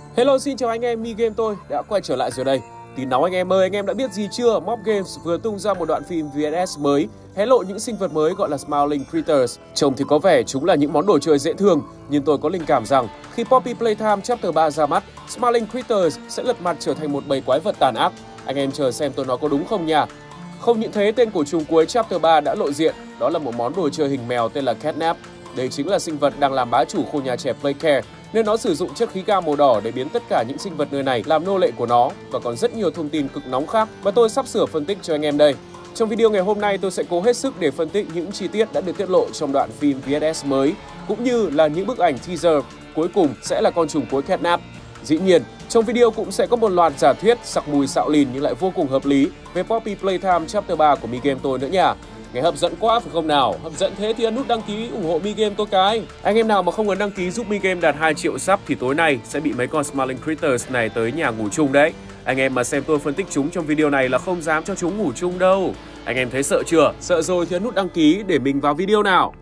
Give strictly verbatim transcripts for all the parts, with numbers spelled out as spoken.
Hello, xin chào anh em, Mi Game tôi đã quay trở lại rồi đây. Tin nóng anh em ơi, anh em đã biết gì chưa? Mob Games vừa tung ra một đoạn phim vê ét mới hé lộ những sinh vật mới gọi là Smiling Critters. Trông thì có vẻ chúng là những món đồ chơi dễ thương, nhưng tôi có linh cảm rằng khi Poppy Playtime Chapter ba ra mắt, Smiling Critters sẽ lật mặt trở thành một bầy quái vật tàn ác. Anh em chờ xem tôi nói có đúng không nha. Không những thế, tên của chúng cuối Chapter ba đã lộ diện, đó là một món đồ chơi hình mèo tên là Catnap. Đây chính là sinh vật đang làm bá chủ khu nhà trẻ Playcare, nên nó sử dụng chất khí ga màu đỏ để biến tất cả những sinh vật nơi này làm nô lệ của nó, và còn rất nhiều thông tin cực nóng khác mà tôi sắp sửa phân tích cho anh em đây. Trong video ngày hôm nay, tôi sẽ cố hết sức để phân tích những chi tiết đã được tiết lộ trong đoạn phim vê ét mới, cũng như là những bức ảnh teaser cuối cùng sẽ là con trùng cuối Catnap. Dĩ nhiên, trong video cũng sẽ có một loạt giả thuyết sặc mùi xạo lìn nhưng lại vô cùng hợp lý về Poppy Playtime Chapter ba của Mi Game tôi nữa nha. Nghe hấp dẫn quá phải không nào? Hấp dẫn thế thì ấn nút đăng ký ủng hộ Mi Game tôi cái. Anh em nào mà không ấn đăng ký giúp Mi Game đạt hai triệu sub thì tối nay sẽ bị mấy con Smiling Critters này tới nhà ngủ chung đấy. Anh em mà xem tôi phân tích chúng trong video này là không dám cho chúng ngủ chung đâu. Anh em thấy sợ chưa? Sợ rồi thì ấn nút đăng ký để mình vào video nào.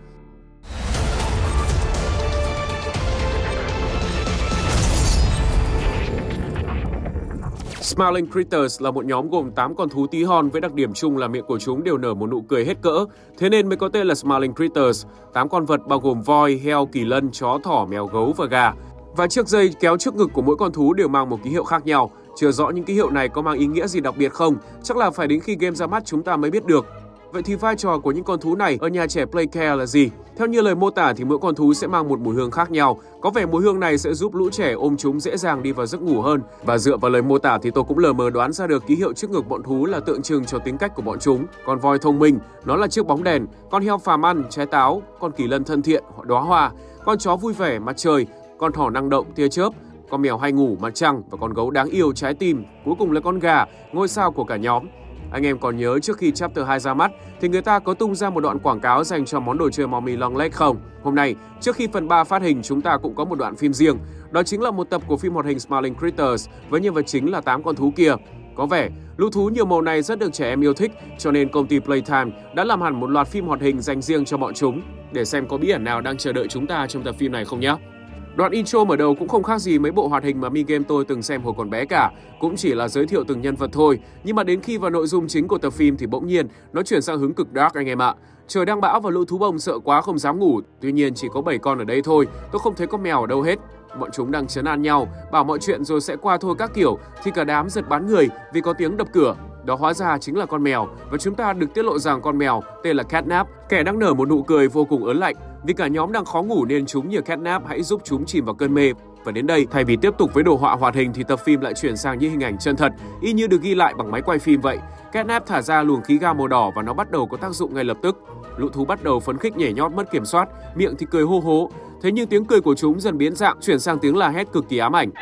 Smiling Critters là một nhóm gồm tám con thú tí hon với đặc điểm chung là miệng của chúng đều nở một nụ cười hết cỡ, thế nên mới có tên là Smiling Critters. tám con vật bao gồm voi, heo, kỳ lân, chó, thỏ, mèo, gấu và gà. Và chiếc dây kéo trước ngực của mỗi con thú đều mang một ký hiệu khác nhau. Chưa rõ những ký hiệu này có mang ý nghĩa gì đặc biệt không, chắc là phải đến khi game ra mắt chúng ta mới biết được. Vậy thì vai trò của những con thú này ở nhà trẻ Playcare là gì? Theo như lời mô tả thì mỗi con thú sẽ mang một mùi hương khác nhau. Có vẻ mùi hương này sẽ giúp lũ trẻ ôm chúng dễ dàng đi vào giấc ngủ hơn. Và dựa vào lời mô tả thì tôi cũng lờ mờ đoán ra được ký hiệu trước ngực bọn thú là tượng trưng cho tính cách của bọn chúng. Con voi thông minh, nó là chiếc bóng đèn. Con heo phàm ăn, trái táo. Con kỳ lân thân thiện, đóa hoa. Con chó vui vẻ, mặt trời. Con thỏ năng động, tia chớp. Con mèo hay ngủ, mặt trăng. Và con gấu đáng yêu, trái tim. Cuối cùng là con gà, ngôi sao của cả nhóm. Anh em còn nhớ trước khi Chapter hai ra mắt thì người ta có tung ra một đoạn quảng cáo dành cho món đồ chơi Mommy Longlegs không? Hôm nay, trước khi phần ba phát hình, chúng ta cũng có một đoạn phim riêng. Đó chính là một tập của phim hoạt hình Smiling Critters với nhân vật chính là tám con thú kia. Có vẻ, lũ thú nhiều màu này rất được trẻ em yêu thích, cho nên công ty Playtime đã làm hẳn một loạt phim hoạt hình dành riêng cho bọn chúng. Để xem có bí ẩn nào đang chờ đợi chúng ta trong tập phim này không nhé. Đoạn intro mở đầu cũng không khác gì mấy bộ hoạt hình mà Mi Game tôi từng xem hồi còn bé cả, cũng chỉ là giới thiệu từng nhân vật thôi. Nhưng mà đến khi vào nội dung chính của tập phim thì bỗng nhiên nó chuyển sang hướng cực dark anh em ạ. Trời đang bão và lũ thú bông sợ quá không dám ngủ, tuy nhiên chỉ có bảy con ở đây thôi, tôi không thấy có mèo ở đâu hết. Bọn chúng đang trấn an nhau, bảo mọi chuyện rồi sẽ qua thôi các kiểu, thì cả đám giật bắn người vì có tiếng đập cửa. Đó hóa ra chính là con mèo, và chúng ta được tiết lộ rằng con mèo tên là Catnap, kẻ đang nở một nụ cười vô cùng ớn lạnh. Vì cả nhóm đang khó ngủ nên chúng nhờ Catnap hãy giúp chúng chìm vào cơn mê. Và đến đây, thay vì tiếp tục với đồ họa hoạt hình thì tập phim lại chuyển sang những hình ảnh chân thật, y như được ghi lại bằng máy quay phim vậy. Catnap thả ra luồng khí ga màu đỏ và nó bắt đầu có tác dụng ngay lập tức. Lũ thú bắt đầu phấn khích nhảy nhót mất kiểm soát, miệng thì cười hô hố. Thế nhưng tiếng cười của chúng dần biến dạng, chuyển sang tiếng la hét cực kỳ ám ảnh.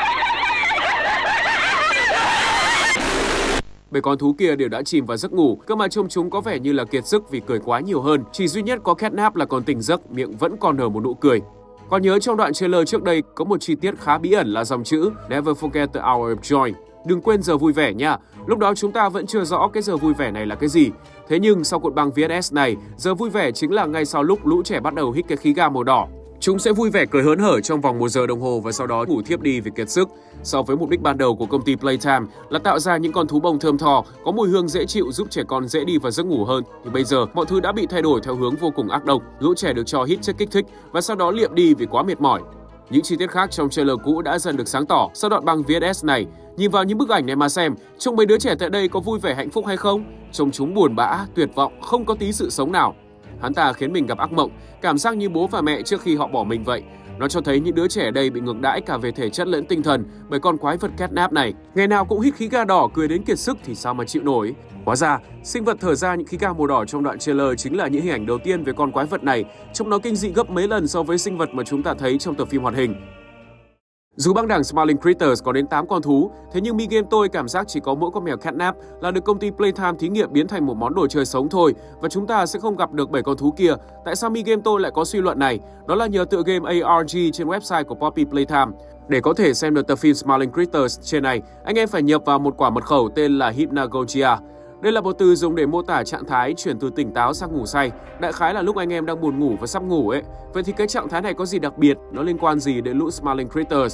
Bảy con thú kia đều đã chìm vào giấc ngủ, cơ mà trông chúng có vẻ như là kiệt sức vì cười quá nhiều hơn. Chỉ duy nhất có Catnap là còn tỉnh giấc, miệng vẫn còn nở một nụ cười. Còn nhớ trong đoạn trailer trước đây có một chi tiết khá bí ẩn là dòng chữ Never forget the hour of joy. Đừng quên giờ vui vẻ nha. Lúc đó chúng ta vẫn chưa rõ cái giờ vui vẻ này là cái gì. Thế nhưng sau cuộn băng vê ét này, giờ vui vẻ chính là ngay sau lúc lũ trẻ bắt đầu hít cái khí ga màu đỏ. Chúng sẽ vui vẻ cười hớn hở trong vòng một giờ đồng hồ và sau đó ngủ thiếp đi vì kiệt sức. So với mục đích ban đầu của công ty Playtime là tạo ra những con thú bông thơm tho, có mùi hương dễ chịu giúp trẻ con dễ đi vào giấc ngủ hơn, thì bây giờ mọi thứ đã bị thay đổi theo hướng vô cùng ác độc. Lũ trẻ được cho hít chất kích thích và sau đó liệm đi vì quá mệt mỏi. Những chi tiết khác trong trailer cũ đã dần được sáng tỏ sau đoạn băng vê ét này. Nhìn vào những bức ảnh này mà xem, trông mấy đứa trẻ tại đây có vui vẻ hạnh phúc hay không? Trông chúng buồn bã, tuyệt vọng, không có tí sự sống nào. Hắn ta khiến mình gặp ác mộng, cảm giác như bố và mẹ trước khi họ bỏ mình vậy. Nó cho thấy những đứa trẻ ở đây bị ngược đãi cả về thể chất lẫn tinh thần bởi con quái vật Catnap này. Ngày nào cũng hít khí ga đỏ, cười đến kiệt sức thì sao mà chịu nổi. Hóa ra, sinh vật thở ra những khí ga màu đỏ trong đoạn trailer chính là những hình ảnh đầu tiên về con quái vật này. Trông nó kinh dị gấp mấy lần so với sinh vật mà chúng ta thấy trong tập phim hoạt hình. Dù băng đảng Smiling Critters có đến tám con thú, thế nhưng Mi Game tôi cảm giác chỉ có mỗi con mèo Catnap là được công ty Playtime thí nghiệm biến thành một món đồ chơi sống thôi, và chúng ta sẽ không gặp được bảy con thú kia. Tại sao Mi Game tôi lại có suy luận này? Đó là nhờ tựa game a rờ giê trên website của Poppy Playtime. Để có thể xem được tập phim Smiling Critters trên này, anh em phải nhập vào một quả mật khẩu tên là Hypnagogia. Đây là một từ dùng để mô tả trạng thái chuyển từ tỉnh táo sang ngủ say, đại khái là lúc anh em đang buồn ngủ và sắp ngủ ấy. Vậy thì cái trạng thái này có gì đặc biệt? Nó liên quan gì đến lũ Smiling Critters?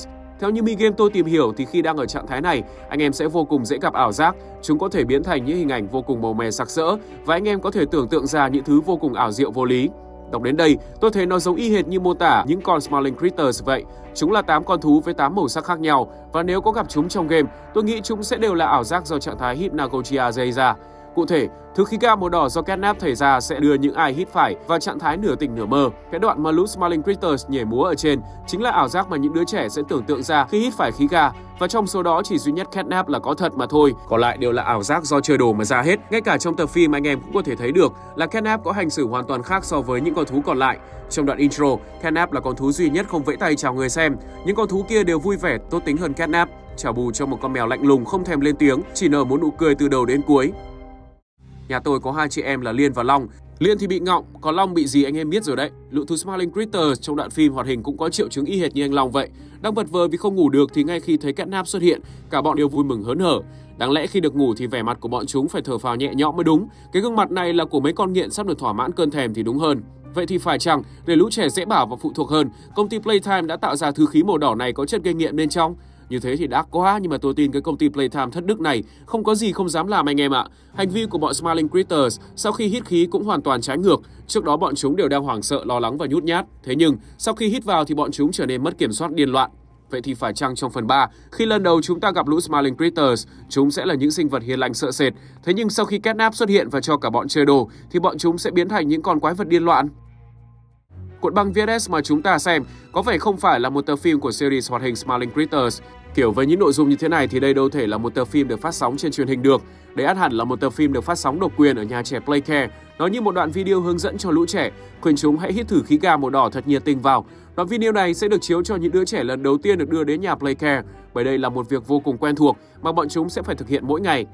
Theo như mini-game tôi tìm hiểu thì khi đang ở trạng thái này, anh em sẽ vô cùng dễ gặp ảo giác. Chúng có thể biến thành những hình ảnh vô cùng màu mè sặc sỡ và anh em có thể tưởng tượng ra những thứ vô cùng ảo diệu vô lý. Đọc đến đây, tôi thấy nó giống y hệt như mô tả những con Smiling Critters vậy. Chúng là tám con thú với tám màu sắc khác nhau và nếu có gặp chúng trong game, tôi nghĩ chúng sẽ đều là ảo giác do trạng thái Hypnagogia gây ra. Cụ thể, thứ khí ga màu đỏ do Catnap thải ra sẽ đưa những ai hít phải vào trạng thái nửa tỉnh nửa mơ. Cái đoạn mà lũ Smiling Critters nhảy múa ở trên chính là ảo giác mà những đứa trẻ sẽ tưởng tượng ra khi hít phải khí ga, và trong số đó chỉ duy nhất Catnap là có thật mà thôi. Còn lại đều là ảo giác do chơi đồ mà ra hết. Ngay cả trong tập phim anh em cũng có thể thấy được là Catnap có hành xử hoàn toàn khác so với những con thú còn lại. Trong đoạn intro, Catnap là con thú duy nhất không vẫy tay chào người xem. Những con thú kia đều vui vẻ, tốt tính hơn Catnap. Trả bù cho một con mèo lạnh lùng không thèm lên tiếng, chỉ nở một nụ cười từ đầu đến cuối. Nhà tôi có hai chị em là Liên và Long. Liên thì bị ngọng, còn Long bị gì anh em biết rồi đấy. Lũ thú Smiling Critters trong đoạn phim hoạt hình cũng có triệu chứng y hệt như anh Long vậy. Đang vật vờ vì không ngủ được thì ngay khi thấy Catnap xuất hiện, cả bọn đều vui mừng hớn hở. Đáng lẽ khi được ngủ thì vẻ mặt của bọn chúng phải thở phào nhẹ nhõm mới đúng. Cái gương mặt này là của mấy con nghiện sắp được thỏa mãn cơn thèm thì đúng hơn. Vậy thì phải chăng để lũ trẻ dễ bảo và phụ thuộc hơn, công ty Playtime đã tạo ra thứ khí màu đỏ này có chất gây nghiện bên trong? Như thế thì đã quá, nhưng mà tôi tin cái công ty Playtime thất đức này không có gì không dám làm anh em ạ. Hành vi của bọn Smiling Critters sau khi hít khí cũng hoàn toàn trái ngược. Trước đó bọn chúng đều đang hoảng sợ, lo lắng và nhút nhát. Thế nhưng sau khi hít vào thì bọn chúng trở nên mất kiểm soát, điên loạn. Vậy thì phải chăng trong phần ba, khi lần đầu chúng ta gặp lũ Smiling Critters, chúng sẽ là những sinh vật hiền lành sợ sệt. Thế nhưng sau khi Catnap xuất hiện và cho cả bọn chơi đồ thì bọn chúng sẽ biến thành những con quái vật điên loạn? Cuộn băng vê hát ét mà chúng ta xem có vẻ không phải là một tập phim của series hoạt hình Smiling Critters. Kiểu với những nội dung như thế này thì đây đâu thể là một tập phim được phát sóng trên truyền hình được. Đây ắt hẳn là một tập phim được phát sóng độc quyền ở nhà trẻ Playcare. Nó như một đoạn video hướng dẫn cho lũ trẻ, khuyên chúng hãy hít thử khí ga màu đỏ thật nhiệt tình vào. Đoạn video này sẽ được chiếu cho những đứa trẻ lần đầu tiên được đưa đến nhà Playcare, bởi đây là một việc vô cùng quen thuộc mà bọn chúng sẽ phải thực hiện mỗi ngày.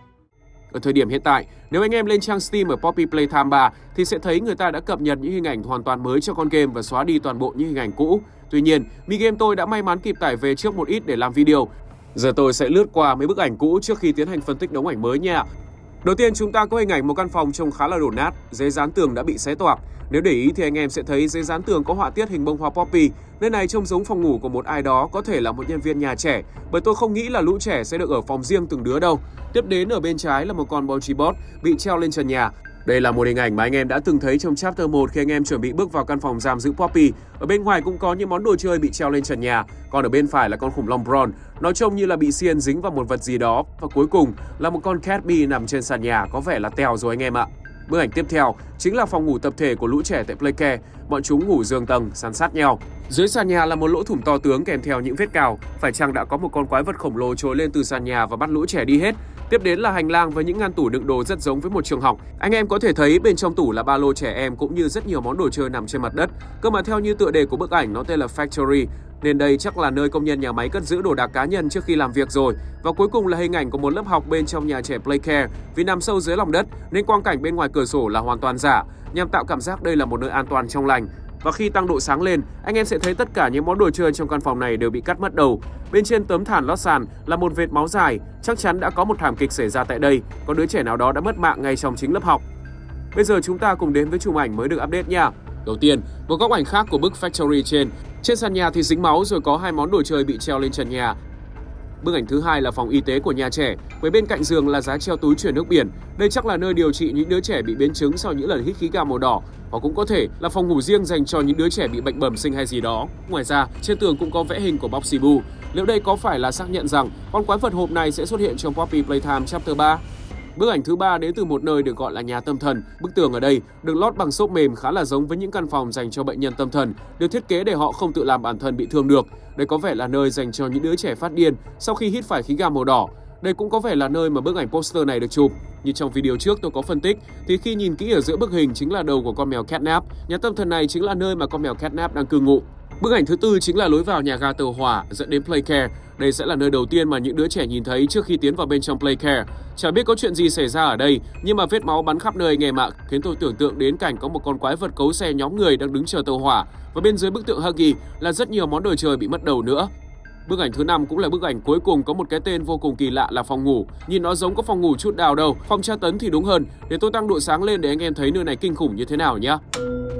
Ở thời điểm hiện tại, nếu anh em lên trang Steam ở Poppy Playtime ba thì sẽ thấy người ta đã cập nhật những hình ảnh hoàn toàn mới cho con game và xóa đi toàn bộ những hình ảnh cũ. Tuy nhiên, mini-game tôi đã may mắn kịp tải về trước một ít để làm video. Giờ tôi sẽ lướt qua mấy bức ảnh cũ trước khi tiến hành phân tích đống ảnh mới nha. Đầu tiên chúng ta có hình ảnh một căn phòng trông khá là đổ nát, giấy dán tường đã bị xé toạc. Nếu để ý thì anh em sẽ thấy giấy dán tường có họa tiết hình bông hoa poppy. Nơi này trông giống phòng ngủ của một ai đó, có thể là một nhân viên nhà trẻ, bởi tôi không nghĩ là lũ trẻ sẽ được ở phòng riêng từng đứa đâu. Tiếp đến ở bên trái là một con bungee board bị treo lên trần nhà. Đây là một hình ảnh mà anh em đã từng thấy trong chapter một khi anh em chuẩn bị bước vào căn phòng giam giữ Poppy. Ở bên ngoài cũng có những món đồ chơi bị treo lên trần nhà. Còn ở bên phải là con khủng long Bron. Nó trông như là bị xiên dính vào một vật gì đó. Và cuối cùng là một con Catbee nằm trên sàn nhà, có vẻ là tèo rồi anh em ạ. Bức ảnh tiếp theo chính là phòng ngủ tập thể của lũ trẻ tại Playcare. Bọn chúng ngủ giường tầng, san sát nhau. Dưới sàn nhà là một lỗ thủng to tướng kèm theo những vết cào. Phải chăng đã có một con quái vật khổng lồ trồi lên từ sàn nhà và bắt lũ trẻ đi hết? Tiếp đến là hành lang với những ngăn tủ đựng đồ rất giống với một trường học. Anh em có thể thấy bên trong tủ là ba lô trẻ em cũng như rất nhiều món đồ chơi nằm trên mặt đất. Cơ mà theo như tựa đề của bức ảnh nó tên là Factory, nên đây chắc là nơi công nhân nhà máy cất giữ đồ đạc cá nhân trước khi làm việc rồi. Và cuối cùng là hình ảnh của một lớp học bên trong nhà trẻ Playcare. Vì nằm sâu dưới lòng đất nên quang cảnh bên ngoài cửa sổ là hoàn toàn giả, nhằm tạo cảm giác đây là một nơi an toàn trong lành. Và khi tăng độ sáng lên, anh em sẽ thấy tất cả những món đồ chơi trong căn phòng này đều bị cắt mất đầu. Bên trên tấm thảm lót sàn là một vệt máu dài, chắc chắn đã có một thảm kịch xảy ra tại đây. Có đứa trẻ nào đó đã mất mạng ngay trong chính lớp học. Bây giờ chúng ta cùng đến với chùm ảnh mới được update nha. Đầu tiên, một góc ảnh khác của bức Factory trên. Trên sàn nhà thì dính máu rồi có hai món đồ chơi bị treo lên trần nhà. Bức ảnh thứ hai là phòng y tế của nhà trẻ, với bên cạnh giường là giá treo túi chuyển nước biển. Đây chắc là nơi điều trị những đứa trẻ bị biến chứng sau những lần hít khí ga màu đỏ, hoặc cũng có thể là phòng ngủ riêng dành cho những đứa trẻ bị bệnh bẩm sinh hay gì đó. Ngoài ra, trên tường cũng có vẽ hình của Boxy Boo. Liệu đây có phải là xác nhận rằng con quái vật hộp này sẽ xuất hiện trong Poppy Playtime Chapter ba? Bức ảnh thứ ba đến từ một nơi được gọi là nhà tâm thần. Bức tường ở đây được lót bằng xốp mềm khá là giống với những căn phòng dành cho bệnh nhân tâm thần, được thiết kế để họ không tự làm bản thân bị thương được. Đây có vẻ là nơi dành cho những đứa trẻ phát điên sau khi hít phải khí ga màu đỏ. Đây cũng có vẻ là nơi mà bức ảnh poster này được chụp. Như trong video trước tôi có phân tích, thì khi nhìn kỹ ở giữa bức hình chính là đầu của con mèo Catnap. Nhà tâm thần này chính là nơi mà con mèo Catnap đang cư ngụ. Bức ảnh thứ tư chính là lối vào nhà ga tàu hỏa dẫn đến Playcare. Đây sẽ là nơi đầu tiên mà những đứa trẻ nhìn thấy trước khi tiến vào bên trong Playcare. Chả biết có chuyện gì xảy ra ở đây, nhưng mà vết máu bắn khắp nơi anh em ạ, khiến tôi tưởng tượng đến cảnh có một con quái vật cấu xe nhóm người đang đứng chờ tàu hỏa. Và bên dưới bức tượng Huggy là rất nhiều món đồ chơi bị mất đầu nữa. Bức ảnh thứ năm cũng là bức ảnh cuối cùng có một cái tên vô cùng kỳ lạ là phòng ngủ. Nhìn nó giống có phòng ngủ chút đào đâu, phòng tra tấn thì đúng hơn. Để tôi tăng độ sáng lên để anh em thấy nơi này kinh khủng như thế nào nhé.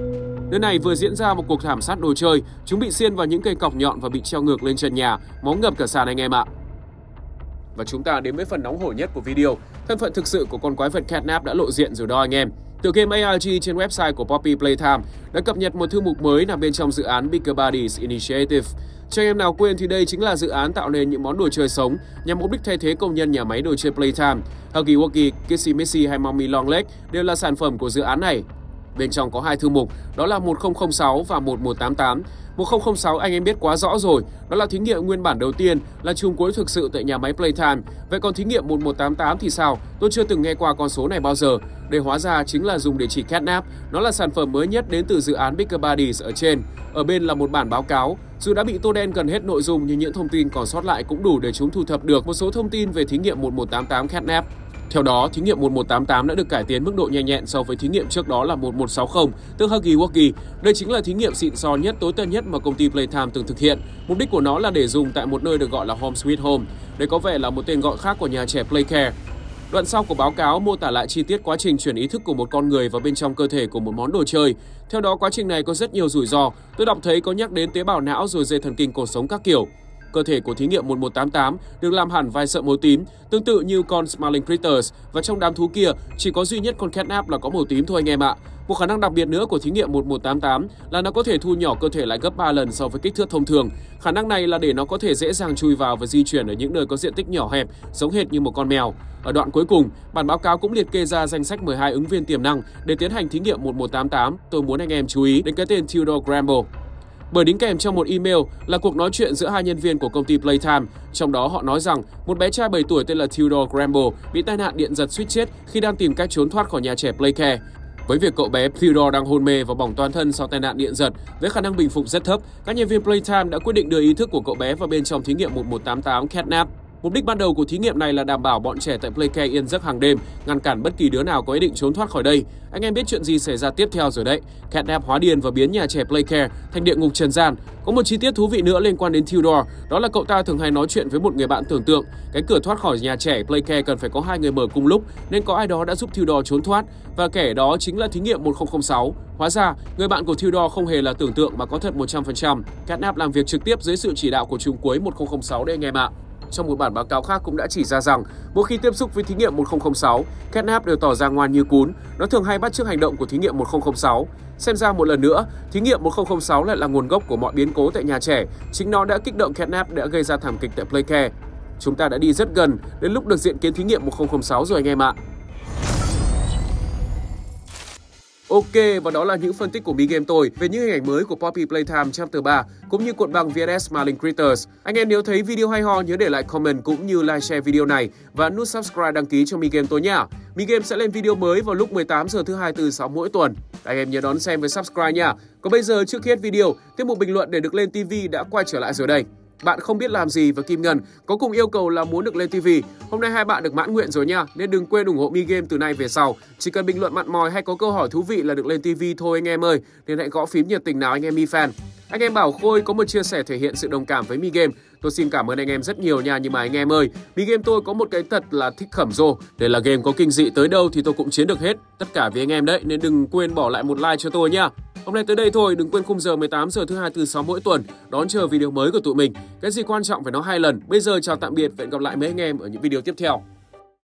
Nơi này vừa diễn ra một cuộc thảm sát đồ chơi, chúng bị xiên vào những cây cọc nhọn và bị treo ngược lên trần nhà, máu ngập cả sàn anh em ạ. Và chúng ta đến với phần nóng hổi nhất của video. Thân phận thực sự của con quái vật Catnap đã lộ diện rồi đó anh em. Tựa game a rờ giê trên website của Poppy Playtime đã cập nhật một thư mục mới nằm bên trong dự án Bigger Bodies Initiative. Cho anh em nào quên thì đây chính là dự án tạo nên những món đồ chơi sống nhằm mục đích thay thế công nhân nhà máy đồ chơi Playtime. Huggy Wuggy, Kissy Missy hay Mommy Longleg đều là sản phẩm của dự án này. Bên trong có hai thư mục, đó là một không không sáu và một một tám tám. một không không sáu anh em biết quá rõ rồi, đó là thí nghiệm nguyên bản đầu tiên, là chùm cuối thực sự tại nhà máy Playtime. Vậy còn thí nghiệm một một tám tám thì sao? Tôi chưa từng nghe qua con số này bao giờ. Đây hóa ra chính là dùng để chỉ Catnap. Nó là sản phẩm mới nhất đến từ dự án Bigger Bodies ở trên. Ở bên là một bản báo cáo. Dù đã bị tô đen gần hết nội dung nhưng những thông tin còn sót lại cũng đủ để chúng thu thập được một số thông tin về thí nghiệm một một tám tám Catnap. Theo đó, thí nghiệm một một tám tám đã được cải tiến mức độ nhanh nhẹn so với thí nghiệm trước đó là một một sáu không, tức Huggy Wuggy. Đây chính là thí nghiệm xịn sò nhất, tối tân nhất mà công ty Playtime từng thực hiện. Mục đích của nó là để dùng tại một nơi được gọi là Home Sweet Home. Đây có vẻ là một tên gọi khác của nhà trẻ Playcare. Đoạn sau của báo cáo mô tả lại chi tiết quá trình chuyển ý thức của một con người vào bên trong cơ thể của một món đồ chơi. Theo đó, quá trình này có rất nhiều rủi ro. Tôi đọc thấy có nhắc đến tế bào não rồi dây thần kinh cột sống các kiểu. Cơ thể của thí nghiệm một một tám tám được làm hẳn vài sợi màu tím, tương tự như con Smiling Critters, và trong đám thú kia chỉ có duy nhất con Catnap là có màu tím thôi anh em ạ. Một khả năng đặc biệt nữa của thí nghiệm một một tám tám là nó có thể thu nhỏ cơ thể lại gấp ba lần so với kích thước thông thường. Khả năng này là để nó có thể dễ dàng chui vào và di chuyển ở những nơi có diện tích nhỏ hẹp, giống hệt như một con mèo. Ở đoạn cuối cùng, bản báo cáo cũng liệt kê ra danh sách mười hai ứng viên tiềm năng để tiến hành thí nghiệm một một tám tám. Tôi muốn anh em chú ý đến cái tên Theodore Gramble. Bởi đính kèm trong một email là cuộc nói chuyện giữa hai nhân viên của công ty Playtime. Trong đó họ nói rằng một bé trai bảy tuổi tên là Theodore Gramble bị tai nạn điện giật suýt chết khi đang tìm cách trốn thoát khỏi nhà trẻ Playcare. Với việc cậu bé Theodore đang hôn mê và bỏng toàn thân sau tai nạn điện giật, với khả năng bình phục rất thấp, các nhân viên Playtime đã quyết định đưa ý thức của cậu bé vào bên trong thí nghiệm một một tám tám Catnap. Mục đích ban đầu của thí nghiệm này là đảm bảo bọn trẻ tại Playcare yên giấc hàng đêm, ngăn cản bất kỳ đứa nào có ý định trốn thoát khỏi đây. Anh em biết chuyện gì xảy ra tiếp theo rồi đấy. Catnap hóa điên và biến nhà trẻ Playcare thành địa ngục trần gian. Có một chi tiết thú vị nữa liên quan đến Theodore, đó là cậu ta thường hay nói chuyện với một người bạn tưởng tượng. Cái cửa thoát khỏi nhà trẻ Playcare cần phải có hai người mở cùng lúc, nên có ai đó đã giúp Theodore trốn thoát, và kẻ đó chính là thí nghiệm một không không sáu. Hóa ra, người bạn của Theodore không hề là tưởng tượng mà có thật một trăm phần trăm. Catnap làm việc trực tiếp dưới sự chỉ đạo của chùm cuối một không không sáu đấy anh em ạ. Trong một bản báo cáo khác cũng đã chỉ ra rằng mỗi khi tiếp xúc với thí nghiệm một không không sáu, Catnap đều tỏ ra ngoan như cún. Nó thường hay bắt chước hành động của thí nghiệm một không không sáu. Xem ra một lần nữa, thí nghiệm một không không sáu lại là nguồn gốc của mọi biến cố tại nhà trẻ. Chính nó đã kích động Catnap đã gây ra thảm kịch tại Playcare. Chúng ta đã đi rất gần đến lúc được diện kiến thí nghiệm một không không sáu rồi anh em ạ. Ok, và đó là những phân tích của Mi Game tôi về những hình ảnh mới của Poppy Playtime Chapter ba cũng như cuộn băng vê ét ét Smiling Critters. Anh em nếu thấy video hay ho nhớ để lại comment cũng như like share video này và nút subscribe đăng ký cho Mi Game tôi nhé. Mi Game sẽ lên video mới vào lúc mười tám giờ thứ hai, tư, sáu mỗi tuần. Anh em nhớ đón xem với subscribe nha. Còn bây giờ trước khi hết video, tiết mục bình luận để được lên ti vi đã quay trở lại rồi đây. Bạn không biết làm gì và Kim Ngân có cùng yêu cầu là muốn được lên ti vi. Hôm nay hai bạn được mãn nguyện rồi nha, nên đừng quên ủng hộ Mi Game từ nay về sau. Chỉ cần bình luận mặn mòi hay có câu hỏi thú vị là được lên ti vi thôi anh em ơi. Nên hãy gõ phím nhiệt tình nào anh em Mi fan. Anh em bảo Khôi có một chia sẻ thể hiện sự đồng cảm với Mi Game. Tôi xin cảm ơn anh em rất nhiều nha, nhưng mà anh em ơi, Mi Game tôi có một cái tật là thích khẩm rồ. Để là game có kinh dị tới đâu thì tôi cũng chiến được hết. Tất cả vì anh em đấy, nên đừng quên bỏ lại một like cho tôi nha. Hôm nay tới đây thôi, đừng quên khung giờ mười tám giờ thứ hai, tư, sáu mỗi tuần đón chờ video mới của tụi mình. Cái gì quan trọng phải nói hai lần. Bây giờ chào tạm biệt và hẹn gặp lại mấy anh em ở những video tiếp theo.